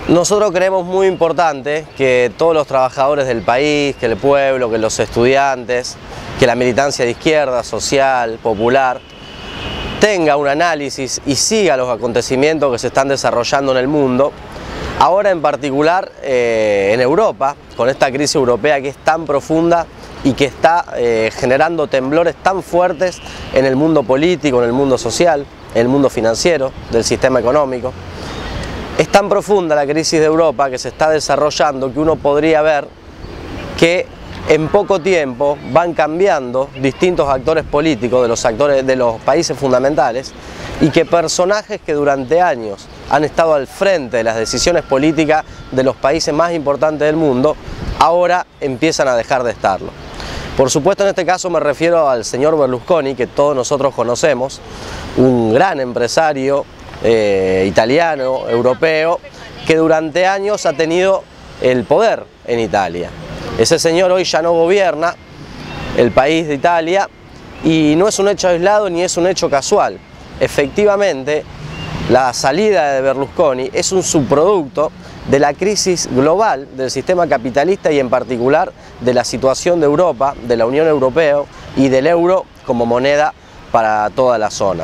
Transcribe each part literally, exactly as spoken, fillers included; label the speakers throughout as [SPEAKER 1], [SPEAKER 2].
[SPEAKER 1] Nosotros creemos muy importante que todos los trabajadores del país, que el pueblo, que los estudiantes, que la militancia de izquierda, social, popular, tenga un análisis y siga los acontecimientos que se están desarrollando en el mundo, ahora en particular eh, en Europa, con esta crisis europea que es tan profunda y que está eh, generando temblores tan fuertes en el mundo político, en el mundo social, en el mundo financiero, del sistema económico. Es tan profunda la crisis de Europa que se está desarrollando que uno podría ver que en poco tiempo van cambiando distintos actores políticos de los, actores, de los países fundamentales y que personajes que durante años han estado al frente de las decisiones políticas de los países más importantes del mundo, ahora empiezan a dejar de estarlo. Por supuesto, en este caso me refiero al señor Berlusconi, que todos nosotros conocemos, un gran empresario eh, italiano, europeo, que durante años ha tenido el poder en Italia. Ese señor hoy ya no gobierna el país de Italia y no es un hecho aislado ni es un hecho casual. Efectivamente, la salida de Berlusconi es un subproducto de la crisis global del sistema capitalista y en particular de la situación de Europa, de la Unión Europea y del euro como moneda para toda la zona.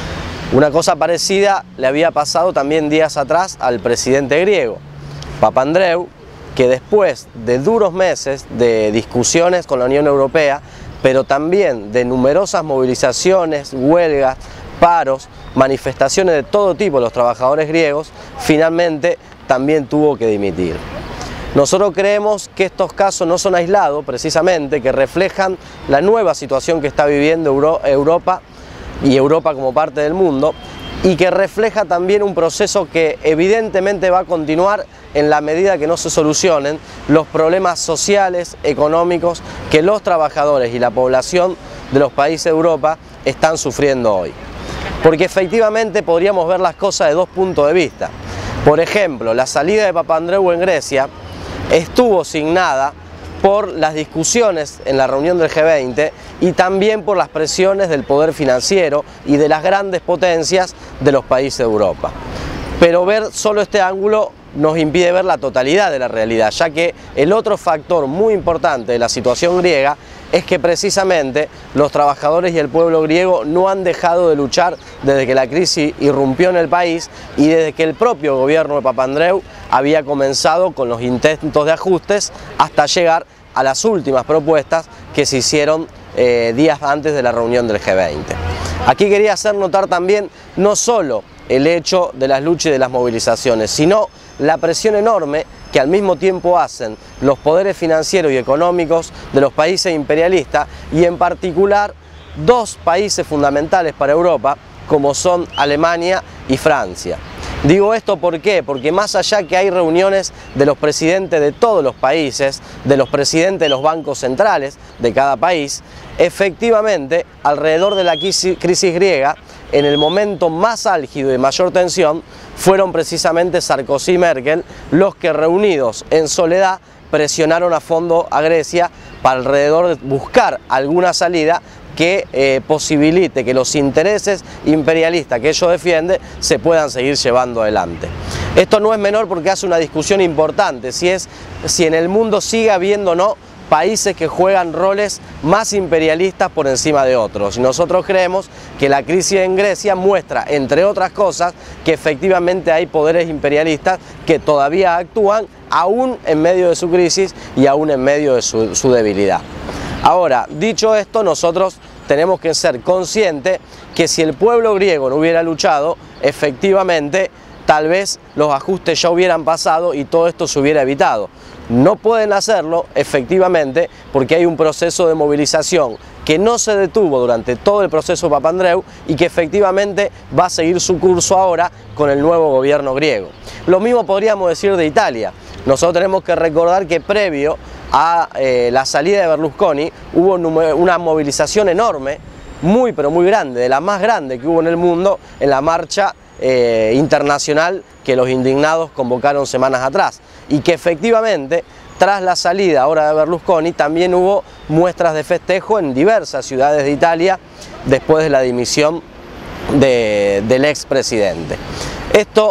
[SPEAKER 1] Una cosa parecida le había pasado también días atrás al presidente griego, Papandreou, que después de duros meses de discusiones con la Unión Europea, pero también de numerosas movilizaciones, huelgas, paros, manifestaciones de todo tipo de los trabajadores griegos, finalmente también tuvo que dimitir. Nosotros creemos que estos casos no son aislados, precisamente, que reflejan la nueva situación que está viviendo Euro- Europa y Europa como parte del mundo, y que refleja también un proceso que evidentemente va a continuar en la medida que no se solucionen los problemas sociales, económicos que los trabajadores y la población de los países de Europa están sufriendo hoy. Porque efectivamente podríamos ver las cosas de dos puntos de vista. Por ejemplo, la salida de Papandreou en Grecia estuvo signada por las discusiones en la reunión del G veinte y también por las presiones del poder financiero y de las grandes potencias de los países de Europa. Pero ver solo este ángulo nos impide ver la totalidad de la realidad, ya que el otro factor muy importante de la situación griega es que precisamente los trabajadores y el pueblo griego no han dejado de luchar desde que la crisis irrumpió en el país y desde que el propio gobierno de Papandreou había comenzado con los intentos de ajustes hasta llegar a las últimas propuestas que se hicieron eh, días antes de la reunión del G veinte. Aquí quería hacer notar también no solo el hecho de las luchas y de las movilizaciones, sino la presión enorme que al mismo tiempo hacen los poderes financieros y económicos de los países imperialistas y en particular dos países fundamentales para Europa como son Alemania y Francia. Digo esto ¿por qué? Porque más allá que hay reuniones de los presidentes de todos los países, de los presidentes de los bancos centrales de cada país, efectivamente alrededor de la crisis griega, en el momento más álgido y de mayor tensión, fueron precisamente Sarkozy y Merkel los que reunidos en soledad presionaron a fondo a Grecia para alrededor de buscar alguna salida que eh, posibilite que los intereses imperialistas que ellos defienden se puedan seguir llevando adelante. Esto no es menor porque hace una discusión importante, si, es, si en el mundo sigue habiendo o no países que juegan roles más imperialistas por encima de otros. Y nosotros creemos que la crisis en Grecia muestra, entre otras cosas, que efectivamente hay poderes imperialistas que todavía actúan aún en medio de su crisis y aún en medio de su, su debilidad. Ahora, dicho esto, nosotros tenemos que ser conscientes que si el pueblo griego no hubiera luchado, efectivamente, tal vez los ajustes ya hubieran pasado y todo esto se hubiera evitado. No pueden hacerlo, efectivamente, porque hay un proceso de movilización que no se detuvo durante todo el proceso de Papandreou y que efectivamente va a seguir su curso ahora con el nuevo gobierno griego. Lo mismo podríamos decir de Italia. Nosotros tenemos que recordar que previo a eh, la salida de Berlusconi hubo una movilización enorme, muy pero muy grande, de la más grande que hubo en el mundo en la marcha eh, internacional que los indignados convocaron semanas atrás y que efectivamente tras la salida ahora de Berlusconi también hubo muestras de festejo en diversas ciudades de Italia después de la dimisión de, del expresidente. Esto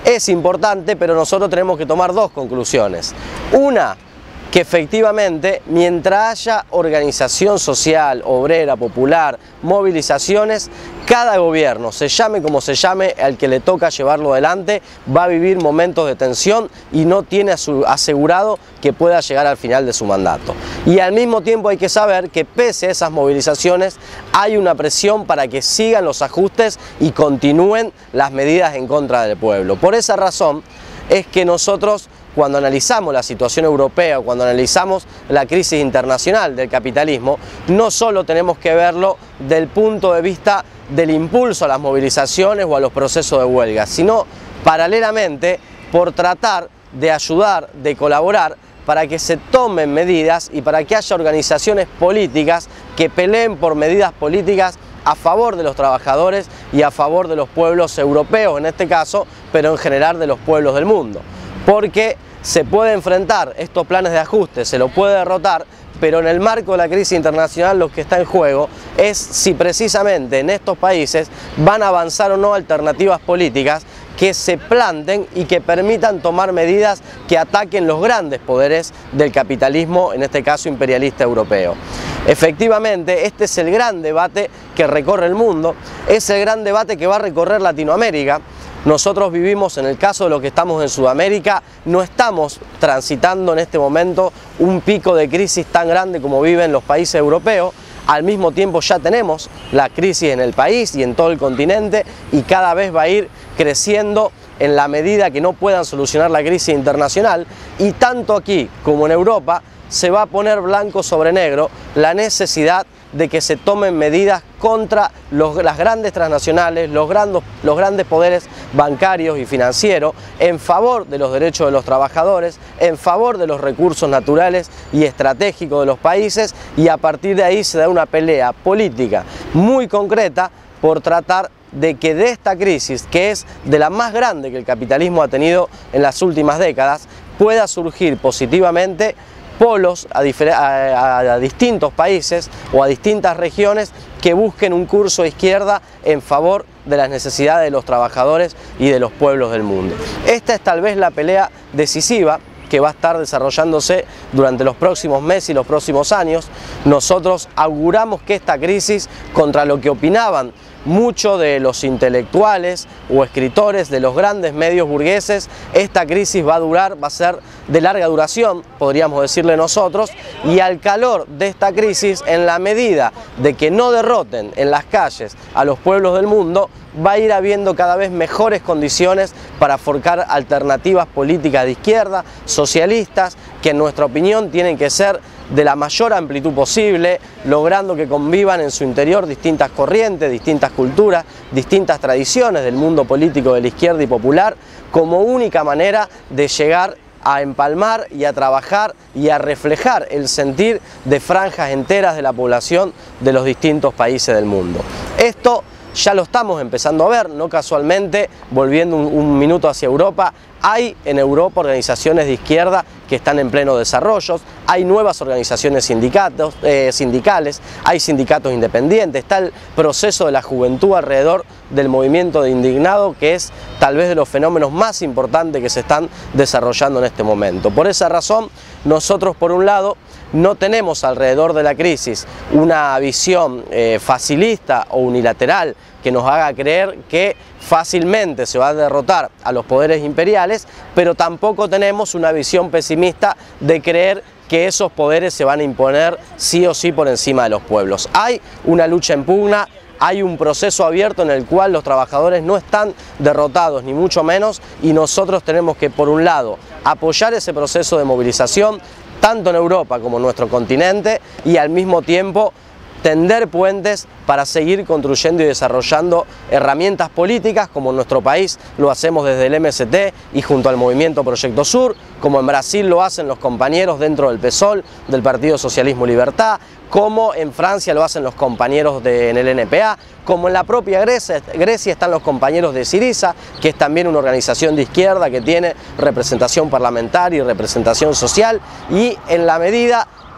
[SPEAKER 1] es importante, pero nosotros tenemos que tomar dos conclusiones. Una, que efectivamente, mientras haya organización social, obrera, popular, movilizaciones, cada gobierno, se llame como se llame, al que le toca llevarlo adelante, va a vivir momentos de tensión y no tiene asegurado que pueda llegar al final de su mandato. Y al mismo tiempo hay que saber que pese a esas movilizaciones, hay una presión para que sigan los ajustes y continúen las medidas en contra del pueblo. Por esa razón es que nosotros, cuando analizamos la situación europea, cuando analizamos la crisis internacional del capitalismo, no solo tenemos que verlo del punto de vista del impulso a las movilizaciones o a los procesos de huelga, sino paralelamente por tratar de ayudar, de colaborar para que se tomen medidas y para que haya organizaciones políticas que peleen por medidas políticas a favor de los trabajadores y a favor de los pueblos europeos en este caso, pero en general de los pueblos del mundo. Porque se puede enfrentar estos planes de ajuste, se lo puede derrotar, pero en el marco de la crisis internacional lo que está en juego es si precisamente en estos países van a avanzar o no alternativas políticas que se planten y que permitan tomar medidas que ataquen los grandes poderes del capitalismo, en este caso imperialista europeo. Efectivamente, este es el gran debate que recorre el mundo, es el gran debate que va a recorrer Latinoamérica. Nosotros vivimos, en el caso de los que estamos en Sudamérica, no estamos transitando en este momento un pico de crisis tan grande como viven los países europeos. Al mismo tiempo ya tenemos la crisis en el país y en todo el continente y cada vez va a ir creciendo en la medida que no puedan solucionar la crisis internacional, y tanto aquí como en Europa se va a poner blanco sobre negro la necesidad de que se tomen medidas contra los, las grandes transnacionales, los grandes, los grandes poderes bancarios y financieros, en favor de los derechos de los trabajadores, en favor de los recursos naturales y estratégicos de los países, y a partir de ahí se da una pelea política muy concreta por tratar de que de esta crisis, que es de la más grande que el capitalismo ha tenido en las últimas décadas, pueda surgir positivamente polos a, a, a distintos países o a distintas regiones que busquen un curso a izquierda en favor de las necesidades de los trabajadores y de los pueblos del mundo. Esta es tal vez la pelea decisiva que va a estar desarrollándose durante los próximos meses y los próximos años. Nosotros auguramos que esta crisis, contra lo que opinaban muchos de los intelectuales o escritores de los grandes medios burgueses, esta crisis va a durar, va a ser de larga duración, podríamos decirle nosotros, y al calor de esta crisis, en la medida de que no derroten en las calles a los pueblos del mundo, va a ir habiendo cada vez mejores condiciones para forjar alternativas políticas de izquierda, socialistas, que en nuestra opinión tienen que ser de la mayor amplitud posible, logrando que convivan en su interior distintas corrientes, distintas culturas, distintas tradiciones del mundo político de la izquierda y popular, como única manera de llegar a empalmar y a trabajar y a reflejar el sentir de franjas enteras de la población de los distintos países del mundo. Esto ya lo estamos empezando a ver, no casualmente, volviendo un, un minuto hacia Europa, hay en Europa organizaciones de izquierda que están en pleno desarrollo, hay nuevas organizaciones sindicatos, eh, sindicales, hay sindicatos independientes, está el proceso de la juventud alrededor del movimiento de indignado, que es tal vez de los fenómenos más importantes que se están desarrollando en este momento. Por esa razón, nosotros por un lado no tenemos alrededor de la crisis una visión eh, facilista o unilateral que nos haga creer que fácilmente se va a derrotar a los poderes imperiales, pero tampoco tenemos una visión pesimista de creer que esos poderes se van a imponer sí o sí por encima de los pueblos. Hay una lucha en pugna, hay un proceso abierto en el cual los trabajadores no están derrotados, ni mucho menos, y nosotros tenemos que, por un lado, apoyar ese proceso de movilización, tanto en Europa como en nuestro continente, y al mismo tiempo tender puentes para seguir construyendo y desarrollando herramientas políticas, como en nuestro país lo hacemos desde el M S T y junto al movimiento Proyecto Sur, como en Brasil lo hacen los compañeros dentro del P SOL, del Partido Socialismo y Libertad, como en Francia lo hacen los compañeros de, en el N P A, como en la propia Grecia, Grecia están los compañeros de Syriza, que es también una organización de izquierda que tiene representación parlamentaria y representación social, y en la medida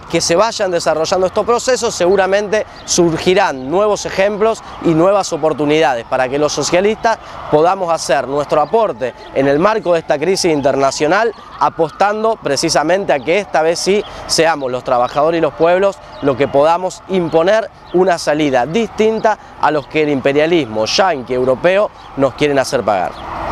[SPEAKER 1] que se vayan desarrollando estos procesos, seguramente surgirán nuevos ejemplos y nuevas oportunidades para que los socialistas podamos hacer nuestro aporte en el marco de esta crisis internacional, apostando precisamente a que esta vez sí seamos los trabajadores y los pueblos los que podamos imponer una salida distinta a los que el imperialismo yanqui europeo nos quieren hacer pagar.